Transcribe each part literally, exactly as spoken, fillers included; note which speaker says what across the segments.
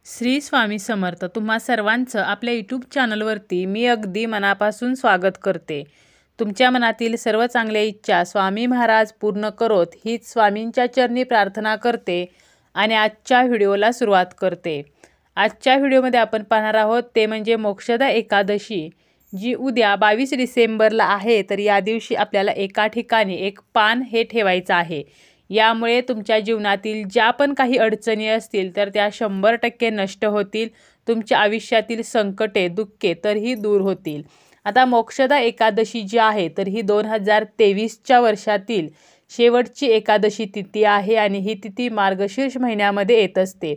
Speaker 1: श्री स्वामी समर्थ. तुम्हा सर्वांचं आपल्या यूट्यूब चॅनलवरती मी अगदी मनापासून स्वागत करते. तुमच्या मनातील सर्व चांगल्या इच्छा स्वामी महाराज पूर्ण करोत हीच स्वामींच्या चरणी प्रार्थना करते आणि आजच्या व्हिडिओला सुरुवात करते. आजच्या व्हिडिओमध्ये आपण पाहणार आहोत ते म्हणजे मोक्षदा एकादशी, जी उद्या बावीस डिसेंबरला आहे. तर या दिवशी आपल्याला एका ठिकाणी एक पान हे ठेवायचं आहे. यामुळे तुमच्या जीवनातील ज्या पण काही अडचणी असतील तर त्या शंभर टक्के नष्ट होतील. तुमच्या आयुष्यातील संकटे दुःखे तरीही दूर होतील. आता मोक्षदा एकादशी जी आहे तर ही दोन हजार तेवीसच्या वर्षातील शेवटची एकादशी तिथी आहे आणि ही तिथी मार्गशीर्ष महिन्यामध्ये येत असते.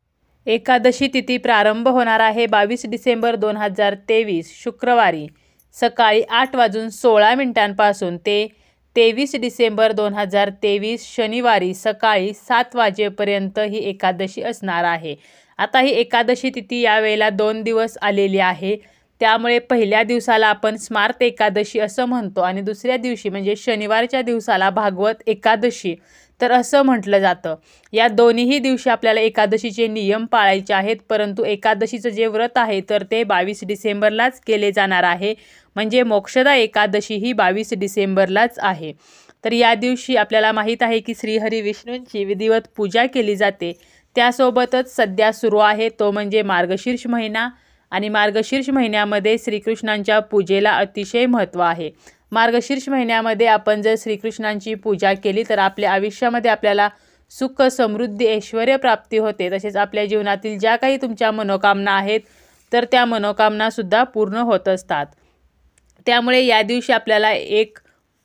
Speaker 1: एकादशी तिथी प्रारंभ होणार आहे बावीस डिसेंबर दोन हजार तेवीस शुक्रवारी सकाळी आठ वाजून सोळा मिनिटांपासून ते तेवीस डिसेंबर दोन हजार तेवीस शनिवारी सकाळी सात वाजेपर्यंत ही एकादशी असणार आहे. आता ही एकादशी तिथी यावेळेला दोन दिवस आलेली आहे. त्यामुळे पहिल्या दिवसाला आपण स्मार्त एकादशी असं म्हणतो आणि दुसऱ्या दिवशी म्हणजे शनिवारच्या दिवसाला भागवत एकादशी तर असं म्हटलं जातं. या दोन्हीही दिवशी आपल्याला एकादशीचे नियम पाळायचे आहेत. परंतु एकादशीचं जे व्रत आहे तर ते बावीस डिसेंबरलाच केले जाणार आहे. म्हणजे मोक्षदा एकादशी ही बावीस डिसेंबरलाच आहे. तर या दिवशी आपल्याला माहीत आहे की श्रीहरी विष्णूंची विधिवत पूजा केली जाते. त्यासोबतच सध्या सुरू आहे तो म्हणजे मार्गशीर्ष महिना आणि मार्गशीर्ष महिन्यामध्ये श्रीकृष्णांच्या पूजेला अतिशय महत्त्व आहे. मार्गशीर्ष महिन्यामध्ये आपण जर श्रीकृष्णांची पूजा केली तर आपल्या आयुष्यामध्ये आपल्याला सुख समृद्धी ऐश्वर्य प्राप्ती होते. तसेच आपल्या जीवनातील ज्या काही तुमच्या मनोकामना आहेत तर त्या मनोकामनासुद्धा पूर्ण होत असतात. त्यामुळे या दिवशी आपल्याला एक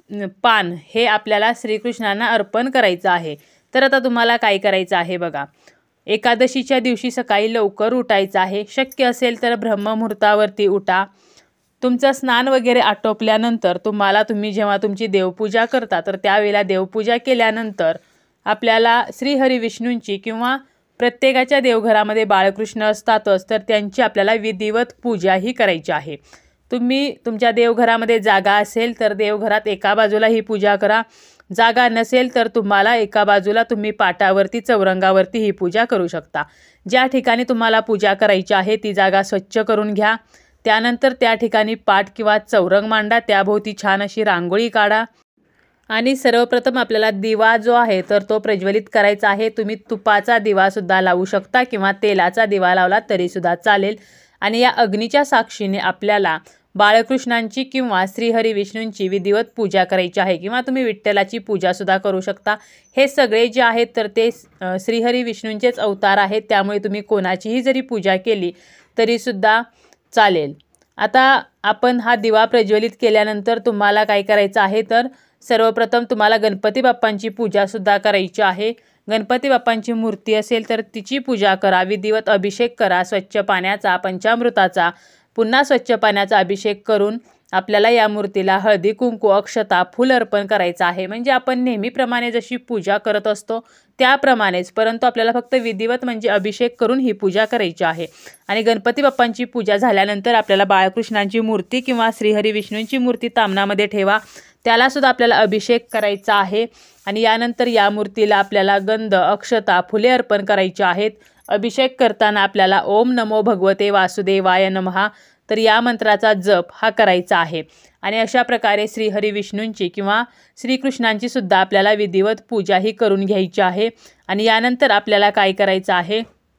Speaker 1: पान हे आपल्याला श्रीकृष्णांना अर्पण करायचं आहे. तर आता तुम्हाला काय करायचं आहे बघा. एकादशीच्या दिवशी सकाळी लवकर उठायचं आहे. शक्य असेल तर ब्रह्ममुहूर्तावरती उठा. तुमचं स्नान वगैरे आटोपल्यानंतर तुम्हाला तुम्ही जेव्हा तुमची देवपूजा करता तर त्यावेळेला देवपूजा केल्यानंतर आपल्याला श्रीहरी विष्णूंची किंवा प्रत्येकाच्या देवघरामध्ये बाळकृष्ण असतातच तर त्यांची आपल्याला विधिवत पूजाही करायची आहे. तुम्ही तुमच्या देवघरामध्ये जागा असेल तर देवघरात एका बाजूला ही पूजा करा. जागा नसेल तर तुम्हाला एका बाजूला तुम्ही पाटावरती चौरंगावरती ही पूजा करू शकता. ज्या ठिकाणी तुम्हाला पूजा करायची आहे ती जागा स्वच्छ करून घ्या. त्यानंतर त्या ठिकाणी पाट किंवा चौरंग मांडा. त्याभोवती छान अशी रांगोळी काढा आणि सर्वप्रथम आपल्याला दिवा जो आहे तर तो प्रज्वलित करायचा आहे. तुम्ही तुपाचा दिवासुद्धा लावू शकता किंवा तेलाचा दिवा लावला तरीसुद्धा चालेल. आणि या अग्नीच्या साक्षीने आपल्याला बाळकृष्णांची किंवा श्रीहरी विष्णूंची विधिवत पूजा करायची आहे किंवा तुम्ही विठ्ठलाची पूजासुद्धा करू शकता. हे सगळे जे आहेत तर ते श्रीहरी विष्णूंचेच अवतार आहेत. त्यामुळे तुम्ही कोणाचीही जरी पूजा केली तरीसुद्धा चालेल. आता आपण हा दिवा प्रज्वलित केल्यानंतर तुम्हाला काय करायचं आहे तर सर्वप्रथम तुम्हाला गणपती बाप्पांची पूजासुद्धा करायची आहे. गणपती बाप्पांची मूर्ती असेल तर तिची पूजा करा. विधिवत अभिषेक करा. स्वच्छ पाण्याचा पंचामृताचा पुन्हा स्वच्छ पाण्याचा अभिषेक करून आपल्याला या मूर्तीला हळदी कुंकू अक्षता फूल अर्पण करायचं आहे. म्हणजे आपण नेहमीप्रमाणे जशी पूजा करत असतो त्याप्रमाणेच, परंतु आपल्याला फक्त विधिवत म्हणजे अभिषेक करून ही पूजा करायची आहे. आणि गणपती बाप्पांची पूजा झाल्यानंतर आपल्याला बाळकृष्णांची मूर्ती किंवा श्रीहरी विष्णूंची मूर्ती तामनामध्ये ठेवा. त्यालासुद्धा आपल्याला अभिषेक करायचा आहे. आणि यानंतर या मूर्तीला आपल्याला गंध अक्षता फुले अर्पण करायची आहेत. अभिषेक करताना आपल्याला ओम नमो भगवते वासुदेवाय नमः तर या मंत्राचा जप हा करायचा आहे. आणि अशा प्रकारे श्रीहरी विष्णूंची किंवा श्रीकृष्णांची सुद्धा आपल्याला विधिवत पूजाही करून घ्यायची आहे. आणि यानंतर आपल्याला काय करायचं आहे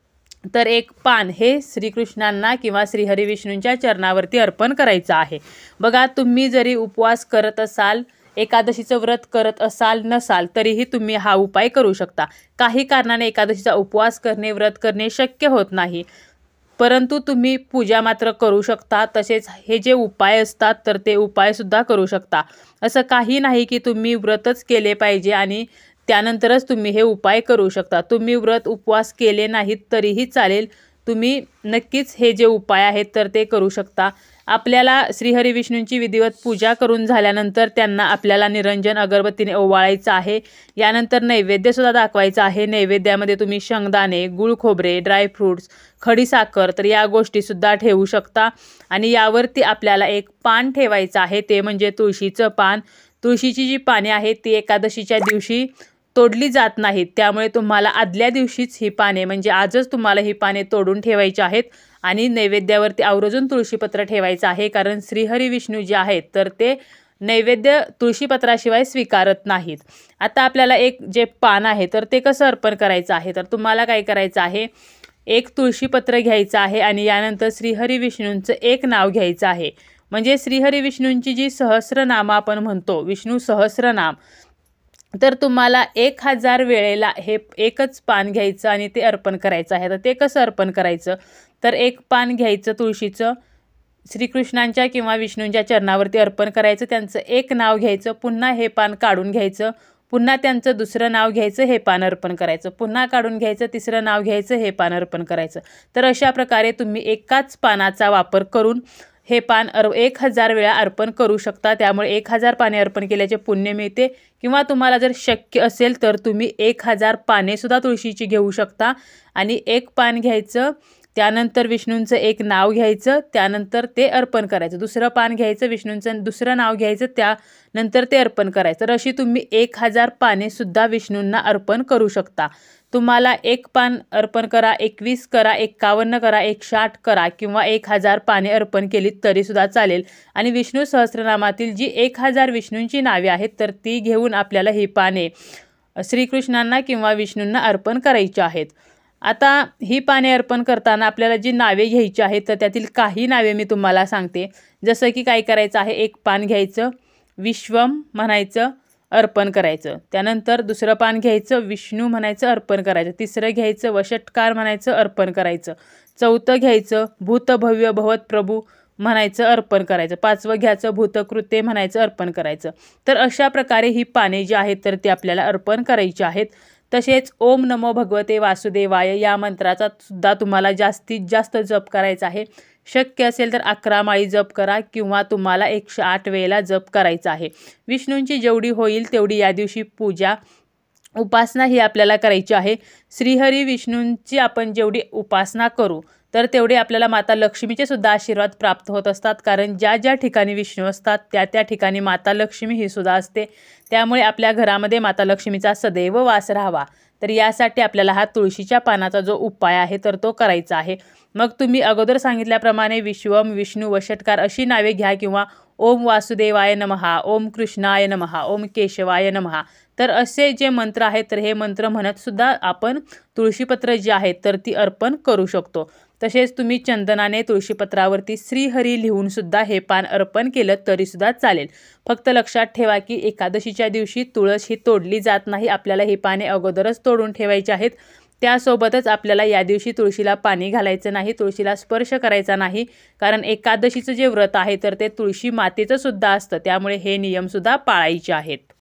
Speaker 1: तर एक पान हे श्रीकृष्णांना किंवा श्रीहरी विष्णूंच्या चरणावरती अर्पण करायचं आहे. बघा, तुम्ही जरी उपवास करत असाल, एकादशीचं व्रत करत असाल नसाल तरीही तुम्ही हा उपाय करू शकता. काही कारणाने एकादशीचा उपवास करणे व्रत करणे शक्य होत नाही, परंतु तुम्ही पूजा मात्र करू शकता. तसेच हे जे उपाय असतात तर ते उपायसुद्धा करू शकता. असं काही नाही की तुम्ही व्रतच केले पाहिजे आणि त्यानंतरच तुम्ही हे उपाय करू शकता. तुम्ही व्रत उपवास केले नाहीत तरीही चालेल. तुम्ही नक्कीच हे जे उपाय आहेत तर ते करू शकता. आपल्याला श्रीहरी विष्णूंची विधिवत पूजा करून झाल्यानंतर त्यांना आपल्याला निरंजन अगरबत्तीने ओवाळायचं आहे. यानंतर नैवेद्यसुद्धा दाखवायचा आहे. नैवेद्यामध्ये तुम्ही शेंगदाणे, गुळ खोबरे, ड्रायफ्रूट्स, खडीसाखर तर या गोष्टीसुद्धा ठेवू शकता. आणि यावरती आपल्याला एक पान ठेवायचं आहे ते म्हणजे तुळशीचं पान. तुळशीची जी पाने आहेत ती एकादशीच्या दिवशी तोडली जात नाहीत, त्यामुळे तुम्हाला आदल्या दिवशीच ही पाने म्हणजे आजच तुम्हाला ही पाने तोडून ठेवायची आहेत आणि नैवेद्यावरती आवर्जून तुळशीपत्र ठेवायचं आहे. कारण श्रीहरी विष्णू जे आहेत तर ते नैवेद्य तुळशीपत्राशिवाय स्वीकारत नाहीत. आता आपल्याला एक जे पान आहे तर ते कसं अर्पण करायचं आहे, तर तुम्हाला काय करायचं आहे, एक तुळशीपत्र घ्यायचं आहे आणि यानंतर श्रीहरी विष्णूंचं एक नाव घ्यायचं आहे. म्हणजे श्रीहरी विष्णूंची जी सहस्रनाम आपण म्हणतो, विष्णू सहस्रनाम, तर तुम्हाला एक हजार वेळेला हे एकच पान घ्यायचं आणि ते अर्पण करायचं आहे. तर ते कसं अर्पण करायचं, तर एक पान घ्यायचं तुळशीचं, श्रीकृष्णांच्या किंवा विष्णूंच्या चरणावरती अर्पण करायचं, त्यांचं एक नाव घ्यायचं, पुन्हा हे पान काढून घ्यायचं, पुन्हा त्यांचं दुसरं नाव घ्यायचं, हे पान अर्पण करायचं, पुन्हा काढून घ्यायचं, तिसरं नाव घ्यायचं, हे पान अर्पण करायचं. तर अशा प्रकारे तुम्ही एकाच पानाचा वापर करून हे पान अर एक हजार वेळा अर्पण करू शकता. त्यामुळे एक हजार पाने अर्पण केल्याचे पुण्य मिळते. किंवा तुम्हाला जर शक्य असेल तर तुम्ही एक हजार पानेसुद्धा तुळशीची घेऊ शकता आणि एक पान घ्यायचं, त्यानंतर विष्णूंचं एक नाव घ्यायचं, त्यानंतर ते अर्पण करायचं, दुसरं पान घ्यायचं, विष्णूंचं दुसरं नाव घ्यायचं, त्यानंतर ते अर्पण करायचं. तर अशी तुम्ही एक हजार पानेसुद्धा विष्णूंना अर्पण करू शकता. तुम्हाला एक पान अर्पण करा, एकवीस करा, एक्कावन्न करा, एकशे आठ करा किंवा एक हजार पाने अर्पण केलीत तरीसुद्धा चालेल. आणि विष्णू सहस्रनामातील जी एक हजार विष्णूंची नावे आहेत तर ती घेऊन आपल्याला ही पाने श्रीकृष्णांना किंवा विष्णूंना अर्पण करायची आहेत. आता ही पाने अर्पण करताना आपल्याला जी नावे घ्यायची आहेत तर त्यातील काही नावे मी तुम्हाला सांगते. जसं की काय करायचं आहे, एक पान घ्यायचं, विश्वम म्हणायचं, अर्पण करायचं, त्यानंतर दुसरं पान घ्यायचं, विष्णू म्हणायचं, अर्पण करायचं, तिसरं घ्यायचं, वषटकार म्हणायचं, अर्पण करायचं, चौथं घ्यायचं, भूतभव्य भवत प्रभू म्हणायचं, अर्पण करायचं, पाचवं घ्यायचं, भूतकृते म्हणायचं, अर्पण करायचं. तर अशा प्रकारे ही पाने जी आहेत तर ती आपल्याला अर्पण करायची आहेत. तसेच ओम नमो भगवते वासुदेवाय या मंत्राचा सुद्धा तुम्हाला जास्तीत जास्त जप करायचा आहे. शक्य असेल तर अकरा माळी जप करा किंवा तुम्हाला एकशे आठ वेळेला जप करायचा आहे. विष्णूंची जेवढी होईल तेवढी या दिवशी पूजा उपासना ही आपल्याला करायची आहे. श्रीहरी विष्णूंची आपण जेवढी उपासना करू तर तेवढे आपल्याला माता लक्ष्मीचे सुद्धा आशीर्वाद प्राप्त होत असतात. कारण ज्या ज्या ठिकाणी विष्णू असतात त्या त्या ठिकाणी माता लक्ष्मी ही सुद्धा असते. त्यामुळे आपल्या घरामध्ये माता लक्ष्मीचा सदैव वास राहावा. तर यासाठी आपल्याला हा तुळशीच्या पानाचा जो उपाय आहे तर तो करायचा आहे. मग तुम्ही अगोदर सांगितल्याप्रमाणे विश्वम, विष्णू, वषटकार अशी नावे घ्या किंवा ओम वासुदेवाय नमहा, ओम कृष्णाय नमहा, ओम केशवाय नमहा. तर असे जे मंत्र आहेत तर हे मंत्र म्हणत सुद्धा आपण तुळशीपत्र जी आहेत तर ती अर्पण करू शकतो. तसेच तुम्ही चंदनाने तुळशीपत्रावरती श्रीहरी लिहून सुद्धा हे पान अर्पण केलं तरीसुद्धा चालेल. फक्त लक्षात ठेवा की एकादशीच्या दिवशी तुळस ही तोडली जात नाही. आपल्याला ही पाने अगोदरच तोडून ठेवायची आहेत. त्यासोबतच आपल्याला या दिवशी तुळशीला पाणी घालायचं नाही, तुळशीला स्पर्श करायचा नाही. कारण एकादशीचं जे व्रत आहे तर ते तुळशी मातेचं सुद्धा असतं. त्यामुळे हे नियमसुद्धा पाळायचे आहेत.